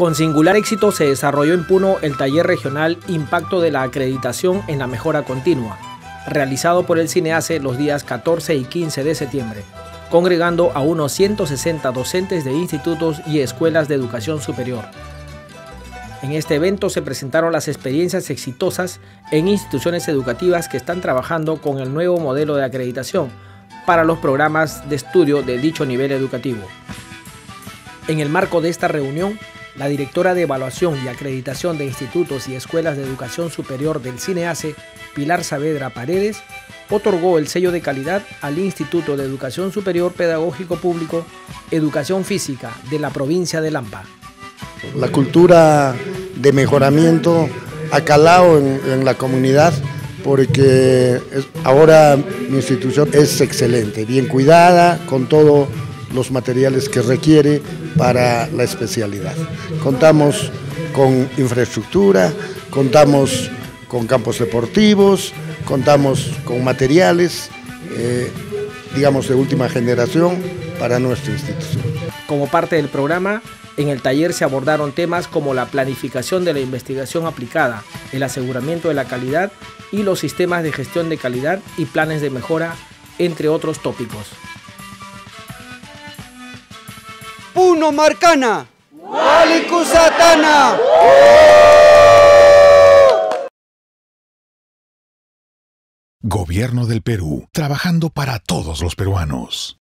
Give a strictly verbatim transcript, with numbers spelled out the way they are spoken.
Con singular éxito se desarrolló en Puno el taller regional Impacto de la Acreditación en la Mejora Continua, realizado por el CINEACE los días catorce y quince de septiembre, congregando a unos ciento sesenta docentes de institutos y escuelas de educación superior. En este evento se presentaron las experiencias exitosas en instituciones educativas que están trabajando con el nuevo modelo de acreditación para los programas de estudio de dicho nivel educativo. En el marco de esta reunión, la directora de Evaluación y Acreditación de Institutos y Escuelas de Educación Superior del CINEACE, Pilar Saavedra Paredes, otorgó el sello de calidad al Instituto de Educación Superior Pedagógico Público Educación Física de la provincia de Lampa. La cultura de mejoramiento ha calado en, en la comunidad porque es, ahora mi institución es excelente, bien cuidada, con todos los materiales que requiere para la especialidad. Contamos con infraestructura, contamos con campos deportivos, contamos con materiales, eh, digamos, de última generación para nuestra institución. Como parte del programa, en el taller se abordaron temas como la planificación de la investigación aplicada, el aseguramiento de la calidad y los sistemas de gestión de calidad y planes de mejora, entre otros tópicos. Puno Marcana, Walikusatana. Gobierno del Perú, trabajando para todos los peruanos.